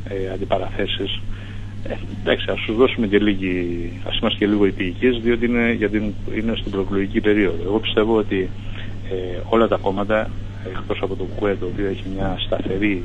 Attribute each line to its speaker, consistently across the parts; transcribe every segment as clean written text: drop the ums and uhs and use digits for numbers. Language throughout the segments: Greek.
Speaker 1: αντιπαραθέσεις. Εντάξει, ας τους δώσουμε και ας είμαστε και λίγο υπηικείς, διότι είναι στην προεκλογική περίοδο. Εγώ πιστεύω ότι όλα τα κόμματα, εκτός από το ΚΟΕ, το οποίο έχει μια σταθερή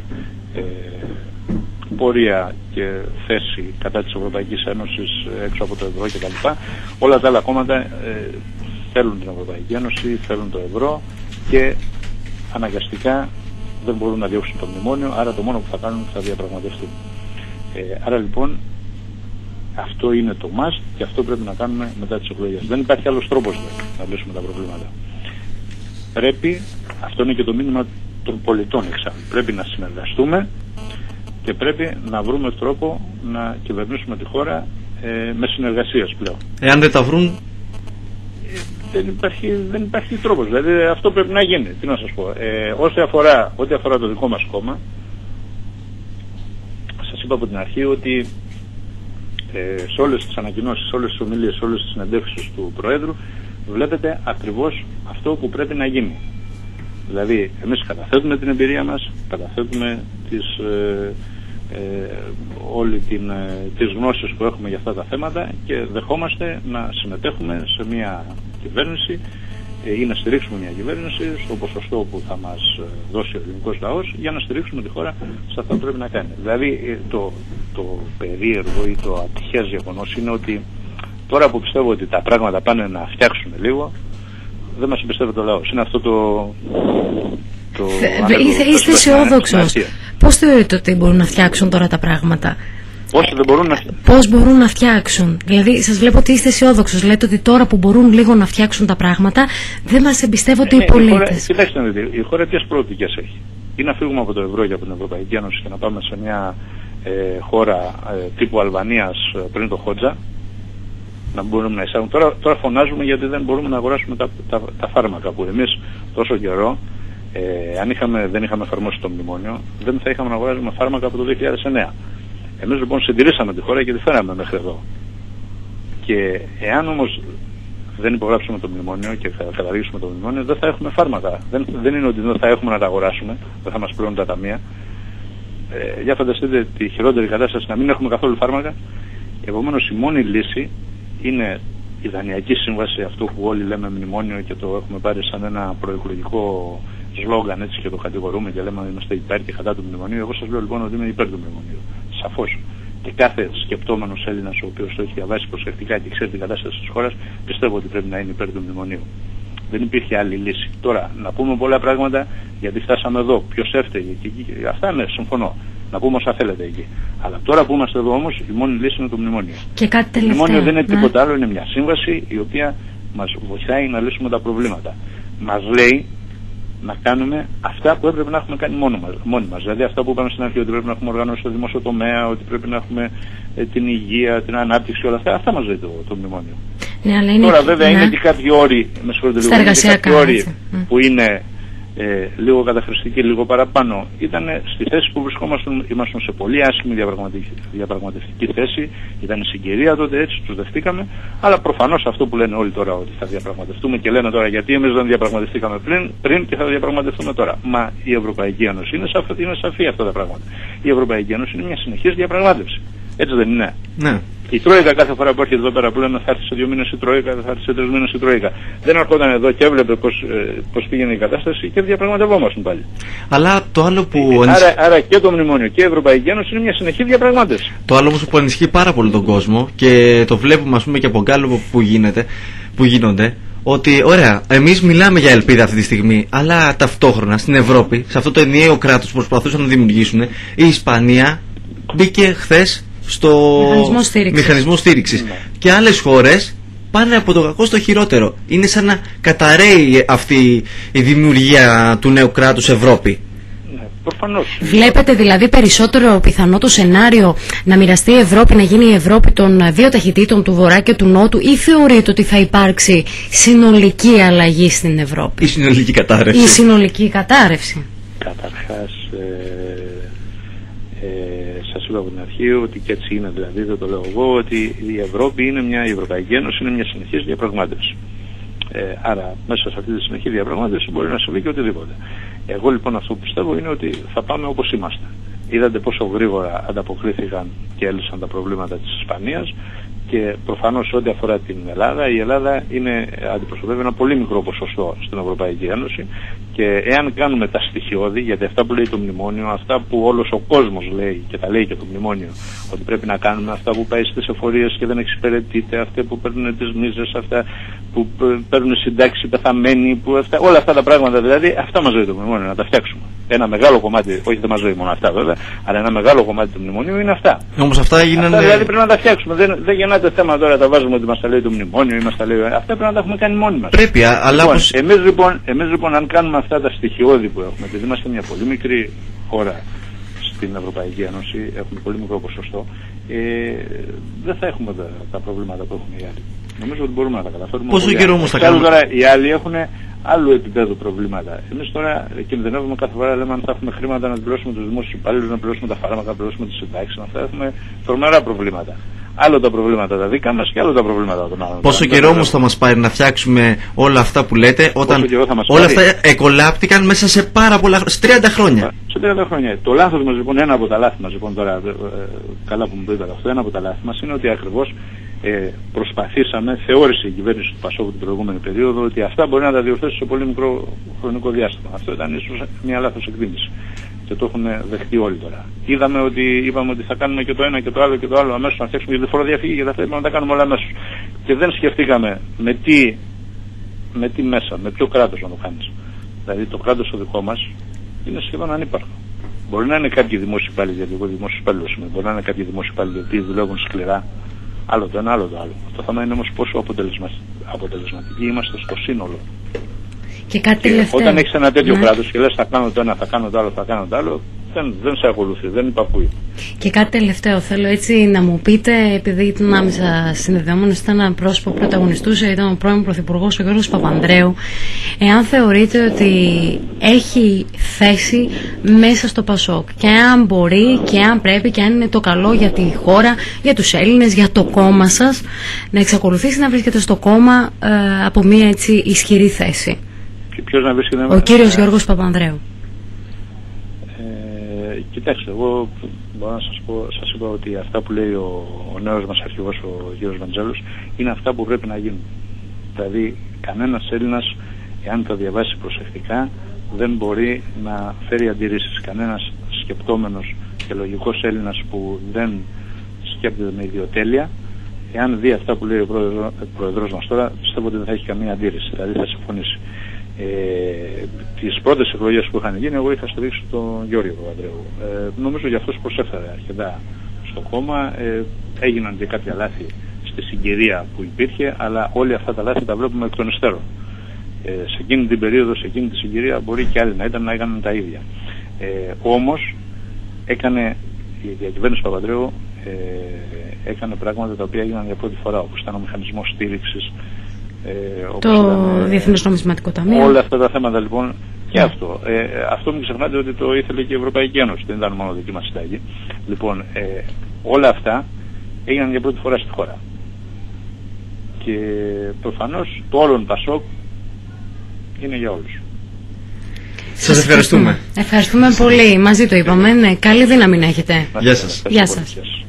Speaker 1: πορεία και θέση κατά της Ευρωπαϊκής Ένωσης έξω από το ευρώ κτλ. Όλα τα άλλα κόμματα θέλουν την Ευρωπαϊκή Ένωση, θέλουν το ευρώ και αναγκαστικά δεν μπορούν να διώξουν το μνημόνιο, άρα το μόνο που θα κάνουν θα διαπραγματευτούν. Άρα λοιπόν αυτό είναι το must και αυτό πρέπει να κάνουμε μετά τις εκλογές. Δεν υπάρχει άλλος τρόπος να λύσουμε τα προβλήματα. Πρέπει, αυτό είναι και το μήνυμα των πολιτών εξάλλου, πρέπει να συνεργαστούμε και πρέπει να βρούμε τρόπο να κυβερνήσουμε τη χώρα με συνεργασίες πλέον.
Speaker 2: Εάν δεν τα βρουν,
Speaker 1: δεν υπάρχει τρόπος. Δηλαδή αυτό πρέπει να γίνει. Τι να σας πω. Ό,τι αφορά το δικό μας κόμμα, σας είπα από την αρχή ότι σε όλες τις ανακοινώσεις, σε όλες τις ομιλίες, σε όλες τις συνεντεύξεις του Προέδρου βλέπετε ακριβώς αυτό που πρέπει να γίνει. Δηλαδή εμείς καταθέτουμε την εμπειρία μας, καταθέτουμε τις γνώσεις που έχουμε για αυτά τα θέματα και δεχόμαστε να συμμετέχουμε σε μια κυβέρνηση ή να στηρίξουμε μια κυβέρνηση στο ποσοστό που θα μας δώσει ο ελληνικός λαός για να στηρίξουμε τη χώρα σε αυτό που πρέπει να κάνει. Δηλαδή το περίεργο ή το ατυχές γεγονός είναι ότι τώρα που πιστεύω ότι τα πράγματα πάνε να φτιάξουν λίγο, δεν μας εμπιστεύεται ο λαός. Είναι αυτό
Speaker 3: Είστε αισιόδοξος. Πώς θεωρείτε ότι μπορούν να φτιάξουν τώρα τα πράγματα? Πώς μπορούν να φτιάξουν? Δηλαδή σας βλέπω ότι είστε αισιόδοξος. Λέτε ότι τώρα που μπορούν λίγο να φτιάξουν τα πράγματα δεν μας εμπιστεύονται οι πολίτες.
Speaker 1: Κοιτάξτε να δείτε, η χώρα ποιες προοπτικές έχει? Ή να φύγουμε από το ευρώ και από την Ευρωπαϊκή Ένωση και να πάμε σε μια χώρα τύπου Αλβανίας πριν το Χότζα, να μπορούμε να εισάγουμε. Τώρα φωνάζουμε γιατί δεν μπορούμε να αγοράσουμε τα φάρμακα που εμείς τόσο καιρό, αν δεν είχαμε εφαρμόσει το μνημόνιο, δεν θα είχαμε να αγοράζουμε φάρμακα από το 2009. Εμείς λοιπόν συντηρήσαμε τη χώρα και τη φέραμε μέχρι εδώ. Και εάν όμως δεν υπογράψουμε το μνημόνιο και καταργήσουμε το μνημόνιο, δεν θα έχουμε φάρμακα. Δεν είναι ότι δεν θα έχουμε να τα αγοράσουμε, δεν θα μας πληρώνουν τα ταμεία. Για φανταστείτε τη χειρότερη κατάσταση να μην έχουμε καθόλου φάρμακα. Επομένως η μόνη λύση είναι η δανειακή σύμβαση, αυτό που όλοι λέμε μνημόνιο και το έχουμε πάρει σαν ένα προεκλογικό σλόγγαν, έτσι, και το κατηγορούμε και λέμε ότι είμαστε υπέρ και κατά του μνημονίου. Εγώ σας λέω λοιπόν ότι είμαι υπέρ του μνημονίου. Σαφώς. Και κάθε σκεπτόμενος Έλληνας ο οποίος το έχει διαβάσει προσεκτικά και ξέρει την κατάσταση της χώρας, πιστεύω ότι πρέπει να είναι υπέρ του μνημονίου. Δεν υπήρχε άλλη λύση. Τώρα, να πούμε πολλά πράγματα γιατί φτάσαμε εδώ. Ποιος έφταιγε και αυτά, ναι, συμφωνώ. Να πούμε όσα θέλετε εκεί. Αλλά τώρα που είμαστε εδώ όμως, η μόνη λύση είναι το μνημόνιο.
Speaker 3: Και κάτι τελευταίο.
Speaker 1: Το μνημόνιο δεν είναι τίποτα άλλο, είναι μια σύμβαση η οποία μας βοηθάει να λύσουμε τα προβλήματα. Μας λέει να κάνουμε αυτά που έπρεπε να έχουμε κάνει μόνοι μας. Δηλαδή αυτά που είπαμε στην αρχή, ότι πρέπει να έχουμε οργανώσει το δημόσιο τομέα, ότι πρέπει να έχουμε την υγεία, την ανάπτυξη, όλα αυτά. Αυτά μας λέει το μνημόνιο.
Speaker 3: Ναι, αλλά είναι...
Speaker 1: Τώρα βέβαια είναι και κάποιοι όροι, στα εργασιακά, που είναι λίγο καταχρηστικοί, λίγο παραπάνω. Ήταν στη θέση που βρισκόμασταν, ήμασταν σε πολύ άσχημη διαπραγματευτική θέση, ήταν η συγκυρία τότε, έτσι τους δεχτήκαμε, αλλά προφανώς αυτό που λένε όλοι τώρα ότι θα διαπραγματευτούμε και λένε τώρα γιατί εμείς δεν διαπραγματευτήκαμε πριν και θα διαπραγματευτούμε τώρα. Μα η Ευρωπαϊκή Ένωση είναι σαφή αυτά τα πράγματα. Η Ευρωπαϊκή Ένωση είναι μια συνεχής διαπραγμάτευση. Έτσι δεν είναι?
Speaker 2: Ναι.
Speaker 1: Η Τρόικα κάθε φορά που έρχεται εδώ πέρα που λένε θα έρθει σε 2 μήνες η Τρόικα, θα έρθει σε 3 μήνες η Τρόικα. Δεν έρχονταν εδώ και έβλεπε πώς πήγαινε η κατάσταση και διαπραγματευόμασταν πάλι.
Speaker 2: Αλλά το άλλο που...
Speaker 1: Άρα και το μνημόνιο και η Ευρωπαϊκή Ένωση είναι μια συνεχή διαπραγμάτευση.
Speaker 2: Το άλλο όμως που ανησυχεί πάρα πολύ τον κόσμο και το βλέπουμε ας πούμε και από γκάλωπ που γίνονται, ότι ωραία, εμείς μιλάμε για ελπίδα αυτή τη στιγμή, αλλά ταυτόχρονα στην Ευρώπη, σε αυτό το ενιαίο κράτος που προσπαθούσαν να δημιουργήσουν, η Ισπανία μπήκε χθες στο μηχανισμό στήριξης. Και άλλες χώρες πάνε από το κακό στο χειρότερο. Είναι σαν να καταραίει αυτή η δημιουργία του νέου κράτους Ευρώπη.
Speaker 1: Προφανώς.
Speaker 3: Βλέπετε δηλαδή περισσότερο πιθανό το σενάριο να μοιραστεί η Ευρώπη, να γίνει η Ευρώπη των δύο ταχυτήτων, του Βορρά και του Νότου, ή θεωρείτε ότι θα υπάρξει συνολική αλλαγή στην Ευρώπη?
Speaker 2: Η συνολική κατάρρευση.
Speaker 3: Η συνολική κατάρρευση.
Speaker 1: Καταρχάς, σας είπα από την αρχή ότι και έτσι είναι, δηλαδή δεν το λέω εγώ, ότι η Ευρώπη η Ευρωπαϊκή Ένωση είναι μια συνεχής διαπραγμάτευση. Άρα μέσα σε αυτή τη συνεχή διαπραγμάτευση μπορεί να συμβεί και οτιδήποτε. Εγώ λοιπόν αυτό που πιστεύω είναι ότι θα πάμε όπως είμαστε. είδατε πόσο γρήγορα ανταποκρίθηκαν και έλυσαν τα προβλήματα της Ισπανίας. Και προφανώς ό,τι αφορά την Ελλάδα, η Ελλάδα αντιπροσωπεύει ένα πολύ μικρό ποσοστό στην Ευρωπαϊκή Ένωση, και εάν κάνουμε τα στοιχειώδη, γιατί αυτά που λέει το μνημόνιο, αυτά που όλος ο κόσμος λέει και τα λέει και το μνημόνιο, ότι πρέπει να κάνουμε, αυτά που πάει στις εφορίες και δεν εξυπηρετείται, αυτά που παίρνουν τις μίζες, αυτά που παίρνουν συντάξεις πεθαμένοι, όλα αυτά τα πράγματα δηλαδή, αυτά μας λέει το μνημόνιο, να τα φτιάξουμε. Ένα μεγάλο κομμάτι, όχι δεν μας λέει μόνο αυτά βέβαια, αλλά ένα μεγάλο κομμάτι του μνημονίου είναι αυτά.
Speaker 2: Όμως αυτά έγιναν.
Speaker 1: Αυτά δηλαδή πρέπει να τα φτιάξουμε. Δεν γεννάται θέμα τώρα, τα βάζουμε ότι μας τα λέει το μνημόνιο ή μας τα λέει. Αυτά πρέπει να τα έχουμε κάνει μόνοι μας.
Speaker 2: Πρέπει, αλλά
Speaker 1: λοιπόν, εμείς λοιπόν, αν κάνουμε αυτά τα στοιχειώδη που έχουμε, γιατί είμαστε μια πολύ μικρή χώρα στην Ευρωπαϊκή Ένωση, έχουμε πολύ μικρό ποσοστό, δεν θα έχουμε τα προβλήματα που έχουν οι άλλοι. Νομίζω ότι μπορούμε να τα καταφέρουμε.
Speaker 2: Πόσο καιρό όμως θα κάνουμε?
Speaker 1: Τώρα οι άλλοι έχουν άλλου επίπεδου προβλήματα. Εμείς τώρα κινδυνεύουμε κάθε φορά, λέμε, αν θα έχουμε χρήματα να πληρώσουμε τους δημόσιους υπάλληλους, να πληρώσουμε τα φάρμακα, να πληρώσουμε τις συντάξεις, να έχουμε τρομερά προβλήματα. Άλλο τα προβλήματα τα δικά μας και άλλο τα προβλήματα των άλλων.
Speaker 2: Πόσο καιρό όμως θα μας πάρει να φτιάξουμε όλα αυτά που λέτε, όταν όλα αυτά εκολάπτηκαν μέσα σε πάρα πολλά χρόνια, σε 30 χρόνια.
Speaker 1: Σε 30 χρόνια. Το λάθος μας λοιπόν, ένα από τα λάθη μας λοιπόν, τώρα καλά που μου πείτε αυτό, ένα από τα λάθη μας είναι ότι ακριβώς προσπαθήσαμε, θεώρησε η κυβέρνηση του Πασόκου την προηγούμενη περίοδο, ότι αυτά μπορεί να τα διορθώσει σε πολύ μικρό χρονικό διάστημα. Αυτό ήταν ίσως μια λάθος εκτίμηση. Και το έχουν δεχτεί όλοι τώρα. Είπαμε ότι θα κάνουμε και το ένα και το άλλο και το άλλο αμέσως, να φτιάξουμε για τη φοροδιαφυγή, και τα θέλουμε να τα κάνουμε όλα αμέσως. Και δεν σκεφτήκαμε με τι μέσα, με ποιο κράτος να το κάνεις. Δηλαδή το κράτος το δικό μας είναι σχεδόν ανύπαρκτο. Μπορεί να είναι κάποιοι δημόσιοι υπάλληλοι, γιατί εγώ δημόσιος υπάλληλος είμαι, μπορεί να είναι κάποιοι δημόσιοι υπάλληλοι οι οποίοι δουλεύουν σκληρά. Άλλο το ένα, άλλο το άλλο. Το θέμα είναι όμως πόσο αποτελεσματικοί είμαστε στο σύνολο.
Speaker 3: Και κάτι τελευταίο.
Speaker 1: Όταν έχεις ένα τέτοιο κράτος και λες θα κάνω το ένα, θα κάνω το άλλο, θα κάνω το άλλο, δεν σε ακολουθεί, δεν υπακούει.
Speaker 3: Και κάτι τελευταίο, θέλω έτσι να μου πείτε, επειδή ήταν άμεσα συνδεδεμένος, ήταν ένα πρόσωπο που πρωταγωνιστούσε, ήταν ο πρώην Πρωθυπουργός ο Γιώργος Παπανδρέου, εάν θεωρείτε ότι έχει θέση μέσα στο Πασόκ, και αν μπορεί και αν πρέπει και αν είναι το καλό για τη χώρα, για τους Έλληνες, για το κόμμα σας, να εξακολουθήσει να βρίσκεται στο κόμμα από μια έτσι ισχυρή θέση.
Speaker 1: Ποιος να βρίσκεται?
Speaker 3: Ο κύριος Γιώργος Παπανδρέου.
Speaker 1: Κοιτάξτε, εγώ μπορώ να σας είπα ότι αυτά που λέει ο νέος μας αρχηγός, ο κ. Βενιζέλος, είναι αυτά που πρέπει να γίνουν. Δηλαδή, κανένας Έλληνας, εάν το διαβάσει προσεκτικά, δεν μπορεί να φέρει αντιρρήσεις. Κανένας σκεπτόμενος και λογικός Έλληνας που δεν σκέπτεται με ιδιοτέλεια, εάν δει αυτά που λέει ο πρόεδρος μας τώρα, πιστεύω ότι δεν θα έχει καμία αντίρρηση, δηλαδή θα συμφωνήσει. Τις πρώτες εκλογές που είχαν γίνει, εγώ είχα στηρίξει τον Γιώργο Παπανδρέου. Νομίζω για αυτός προσέφερε αρκετά στο κόμμα. Έγιναν και κάποια λάθη στη συγκυρία που υπήρχε, αλλά όλοι αυτά τα λάθη τα βλέπουμε εκ των υστέρων. Σε εκείνη την περίοδο, σε εκείνη τη συγκυρία, μπορεί και άλλοι να έκαναν τα ίδια. Όμως η διακυβέρνηση Παπανδρέου έκανε πράγματα τα οποία έγιναν για πρώτη φορά, όπως ήταν ο μηχανισμός στήριξης,
Speaker 3: το Διεθνές Νομισματικό Ταμείο.
Speaker 1: Όλα αυτά τα θέματα λοιπόν και αυτό. Αυτό μην ξεχνάτε ότι το ήθελε και η Ευρωπαϊκή Ένωση, δεν ήταν μόνο δική μας συνταγή. Λοιπόν, όλα αυτά έγιναν για πρώτη φορά στη χώρα. Και προφανώς το όλον Πασόκ είναι για όλους.
Speaker 2: Σας ευχαριστούμε.
Speaker 3: Ευχαριστούμε πολύ. Μαζί το είπαμε. Ναι, καλή δύναμη να έχετε.
Speaker 2: Γεια σας.
Speaker 3: Γεια σας.